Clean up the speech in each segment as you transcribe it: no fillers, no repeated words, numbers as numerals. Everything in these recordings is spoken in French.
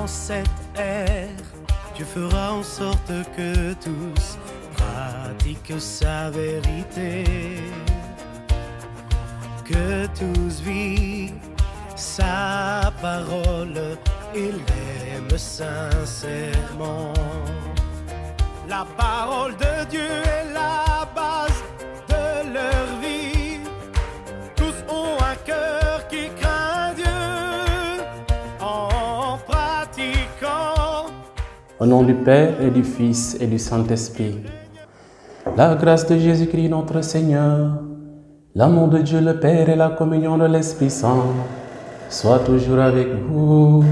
En cette ère, Dieu fera en sorte que tous pratiquent sa vérité, que tous vivent sa parole et l'aiment sincèrement. La parole de Dieu est la base de leur vie. Tous ont un cœur qui craint Dieu en pratiquant. Au nom du Père et du Fils et du Saint-Esprit, la grâce de Jésus-Christ notre Seigneur, l'amour de Dieu le Père et la communion de l'Esprit Saint soient toujours avec vous.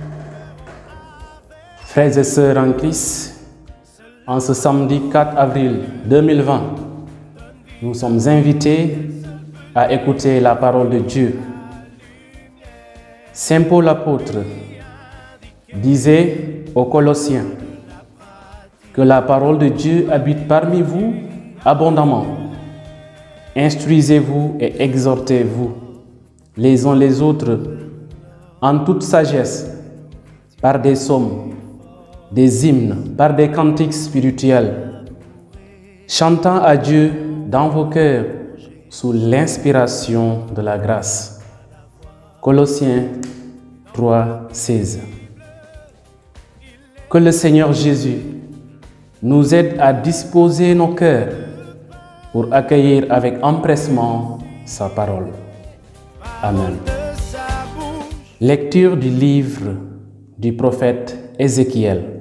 Frères et sœurs en Christ, en ce samedi 4 avril 2020, nous sommes invités à écouter la parole de Dieu. Saint Paul l'apôtre disait aux Colossiens que la parole de Dieu habite parmi vous abondamment. Instruisez-vous et exhortez-vous les uns les autres en toute sagesse, par des psaumes, des hymnes, par des cantiques spirituels, chantant à Dieu dans vos cœurs sous l'inspiration de la grâce. Colossiens 3, 16. Que le Seigneur Jésus nous aide à disposer nos cœurs pour accueillir avec empressement sa parole. Amen. Lecture du livre du prophète Ézéchiel.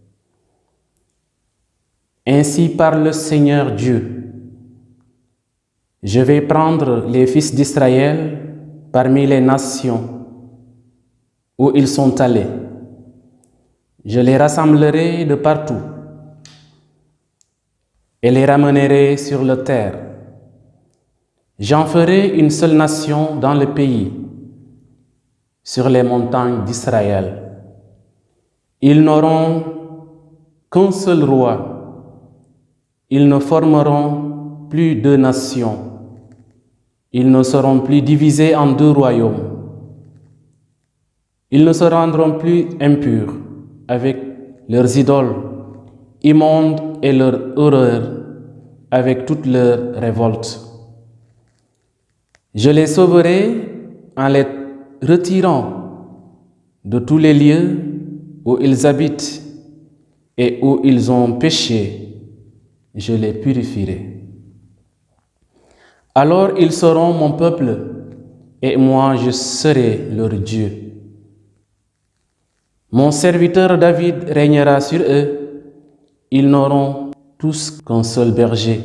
Ainsi parle le Seigneur Dieu. Je vais prendre les fils d'Israël parmi les nations où ils sont allés. Je les rassemblerai de partout et les ramènerai sur la terre. J'en ferai une seule nation dans le pays, sur les montagnes d'Israël. Ils n'auront qu'un seul roi. Ils ne formeront plus deux nations. Ils ne seront plus divisés en deux royaumes. Ils ne se rendront plus impurs avec leurs idoles immondes et leurs horreurs avec toutes leurs révoltes. Je les sauverai en les retirant de tous les lieux où ils habitent et où ils ont péché. Je les purifierai. Alors ils seront mon peuple et moi je serai leur Dieu. Mon serviteur David régnera sur eux. Ils n'auront tous qu'un seul berger.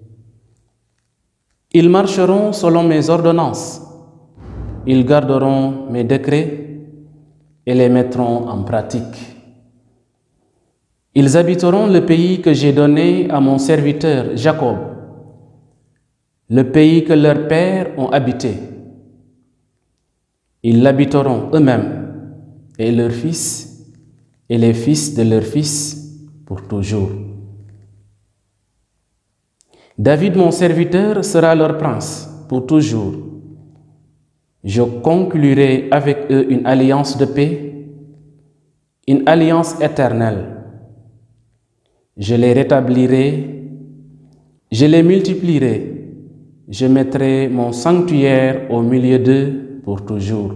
Ils marcheront selon mes ordonnances. Ils garderont mes décrets et les mettront en pratique. Ils habiteront le pays que j'ai donné à mon serviteur Jacob, le pays que leurs pères ont habité. Ils l'habiteront eux-mêmes et leurs fils et les fils de leurs fils pour toujours. David, mon serviteur, sera leur prince pour toujours. Je conclurai avec eux une alliance de paix, une alliance éternelle. Je les rétablirai, je les multiplierai, je mettrai mon sanctuaire au milieu d'eux pour toujours.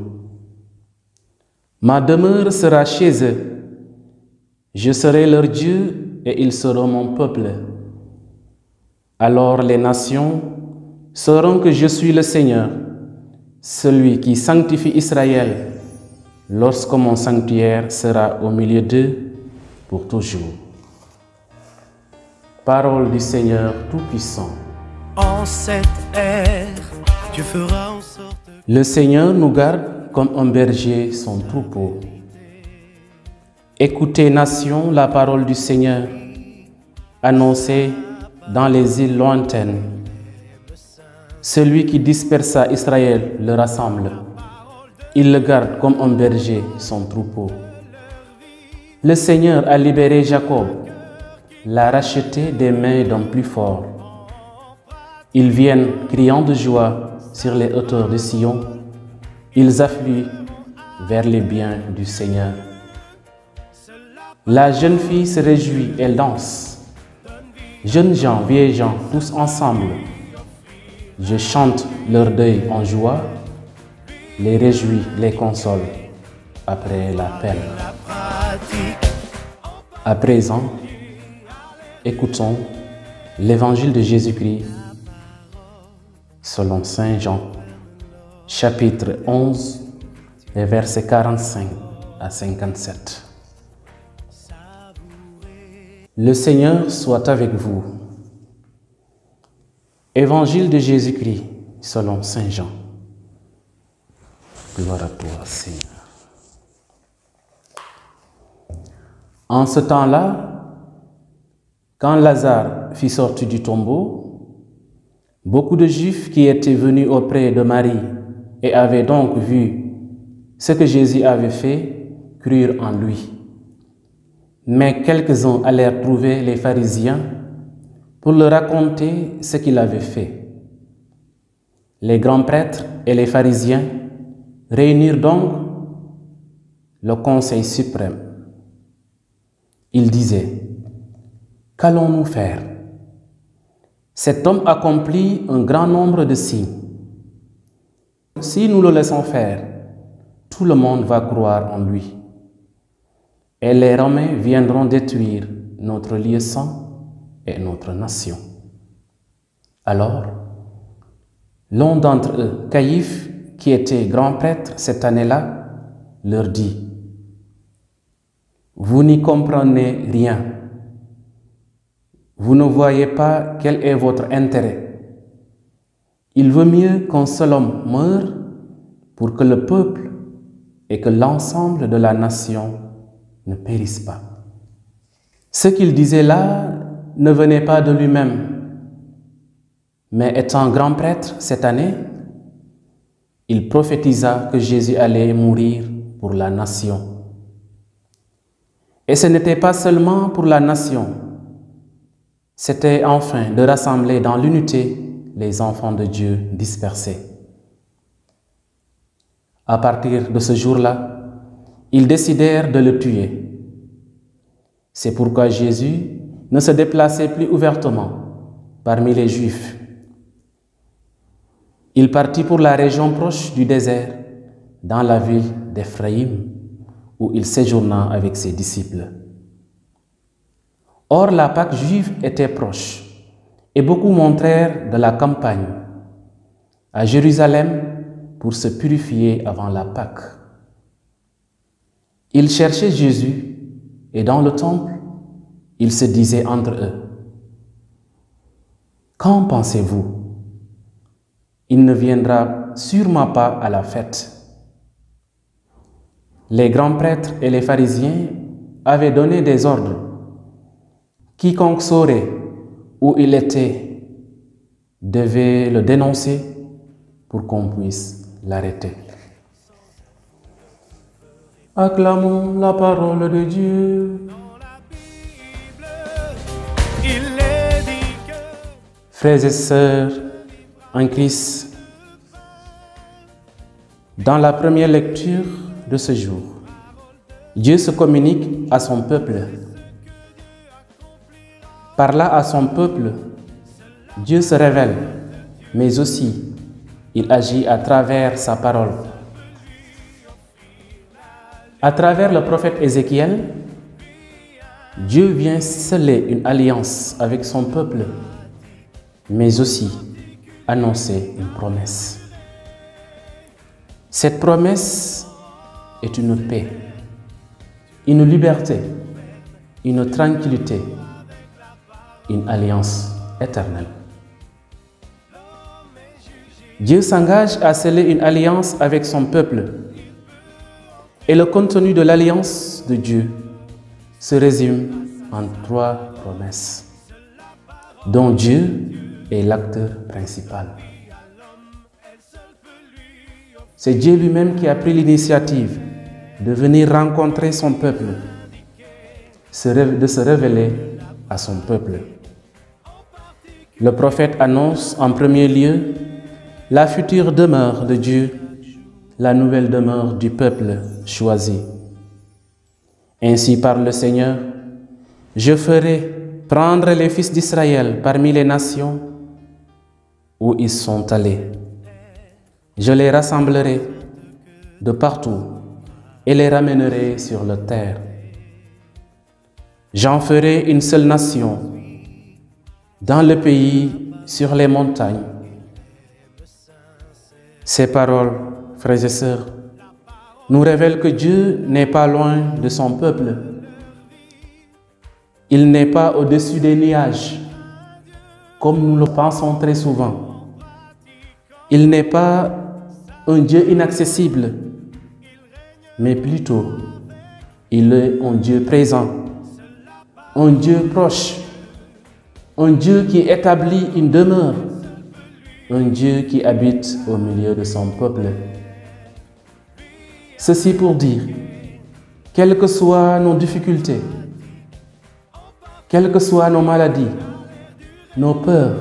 Ma demeure sera chez eux. Je serai leur Dieu et ils seront mon peuple. Alors les nations sauront que je suis le Seigneur, celui qui sanctifie Israël, lorsque mon sanctuaire sera au milieu d'eux pour toujours. Parole du Seigneur Tout-Puissant. En cette ère, Dieu fera en sorte que Le Seigneur nous garde comme un berger son troupeau. Écoutez, nations, la parole du Seigneur, annoncée dans les îles lointaines. Celui qui dispersa Israël le rassemble. Il le garde comme un berger son troupeau. Le Seigneur a libéré Jacob, l'a racheté des mains d'un plus fort. Ils viennent criant de joie sur les hauteurs de Sion. Ils affluent vers les biens du Seigneur. La jeune fille se réjouit, elle danse. Jeunes gens, vieilles gens, tous ensemble. Je chante leur deuil en joie, les réjouis, les console après la peine. À présent, écoutons l'évangile de Jésus-Christ selon Saint Jean, chapitre 11, les versets 45 à 57. Le Seigneur soit avec vous. Évangile de Jésus-Christ selon Saint Jean. Gloire à toi, Seigneur. En ce temps-là, quand Lazare fut sorti du tombeau, beaucoup de Juifs qui étaient venus auprès de Marie et avaient donc vu ce que Jésus avait fait, crurent en lui. Mais quelques-uns allèrent trouver les pharisiens pour leur raconter ce qu'il avait fait. Les grands prêtres et les pharisiens réunirent donc le Conseil suprême. Ils disaient: qu'allons-nous faire? Cet homme accomplit un grand nombre de signes. Si nous le laissons faire, tout le monde va croire en lui. Et les Romains viendront détruire notre lieu saint et notre nation. Alors, l'un d'entre eux, Caïphe, qui était grand prêtre cette année-là, leur dit: vous n'y comprenez rien. Vous ne voyez pas quel est votre intérêt. Il vaut mieux qu'un seul homme meure pour que le peuple et que l'ensemble de la nation ne périssent pas. Ce qu'il disait là ne venait pas de lui-même, mais étant grand prêtre cette année, il prophétisa que Jésus allait mourir pour la nation. Et ce n'était pas seulement pour la nation, c'était enfin de rassembler dans l'unité les enfants de Dieu dispersés. À partir de ce jour-là, ils décidèrent de le tuer. C'est pourquoi Jésus ne se déplaçait plus ouvertement parmi les Juifs. Il partit pour la région proche du désert, dans la ville d'Éphraïm, où il séjourna avec ses disciples. Or, la Pâque juive était proche, et beaucoup montèrent de la campagne à Jérusalem pour se purifier avant la Pâque. Ils cherchaient Jésus, et dans le temple, ils se disaient entre eux: qu'en pensez-vous? Il ne viendra sûrement pas à la fête. Les grands prêtres et les pharisiens avaient donné des ordres. Quiconque saurait où il était devait le dénoncer pour qu'on puisse l'arrêter. Acclamons la parole de Dieu. Frères et sœurs en Christ, dans la première lecture de ce jour, Dieu se communique à son peuple. Par là à son peuple, Dieu se révèle, mais aussi il agit à travers sa parole. À travers le prophète Ézéchiel, Dieu vient sceller une alliance avec son peuple, mais aussi annoncer une promesse. Cette promesse est une paix, une liberté, une tranquillité, une alliance éternelle. Dieu s'engage à sceller une alliance avec son peuple. Et le contenu de l'alliance de Dieu se résume en 3 promesses, dont Dieu est l'acteur principal. C'est Dieu lui-même qui a pris l'initiative de venir rencontrer son peuple, de se révéler à son peuple. Le prophète annonce en premier lieu la future demeure de Dieu, la nouvelle demeure du peuple choisi. Ainsi parle le Seigneur, je ferai prendre les fils d'Israël parmi les nations où ils sont allés. Je les rassemblerai de partout et les ramènerai sur la terre. J'en ferai une seule nation dans le pays, sur les montagnes. Ces paroles, frères et sœurs, nous révèlent que Dieu n'est pas loin de son peuple. Il n'est pas au-dessus des nuages, comme nous le pensons très souvent. Il n'est pas un Dieu inaccessible, mais plutôt, il est un Dieu présent, un Dieu proche, un Dieu qui établit une demeure, un Dieu qui habite au milieu de son peuple. Ceci pour dire, quelles que soient nos difficultés, quelles que soient nos maladies, nos peurs,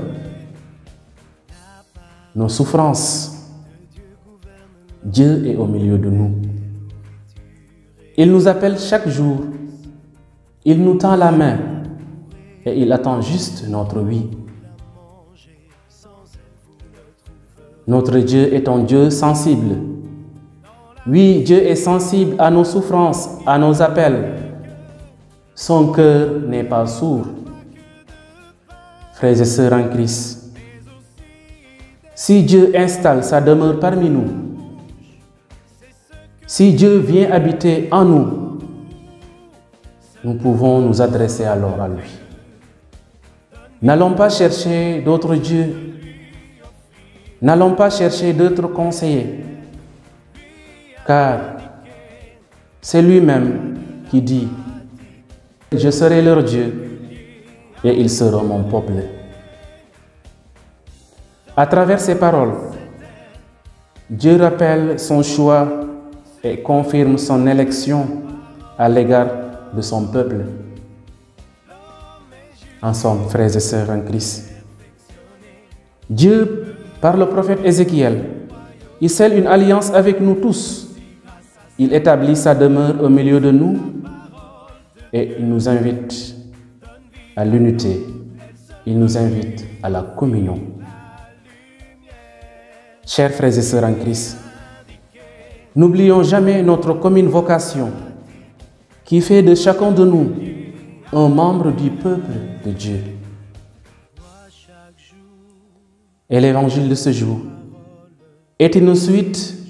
nos souffrances, Dieu est au milieu de nous. Il nous appelle chaque jour, il nous tend la main et il attend juste notre oui. Notre Dieu est un Dieu sensible. Oui, Dieu est sensible à nos souffrances, à nos appels. Son cœur n'est pas sourd. Frères et sœurs en Christ, si Dieu installe sa demeure parmi nous, si Dieu vient habiter en nous, nous pouvons nous adresser alors à lui. N'allons pas chercher d'autres dieux, n'allons pas chercher d'autres conseillers, car c'est lui-même qui dit « Je serai leur Dieu et ils seront mon peuple ». À travers ces paroles, Dieu rappelle son choix et confirme son élection à l'égard de son peuple. Ensemble, frères et sœurs en Christ, Dieu, par le prophète Ézéchiel, il scelle une alliance avec nous tous. Il établit sa demeure au milieu de nous et il nous invite à l'unité. Il nous invite à la communion. Chers frères et sœurs en Christ, n'oublions jamais notre commune vocation qui fait de chacun de nous un membre du peuple de Dieu. Et l'évangile de ce jour est une suite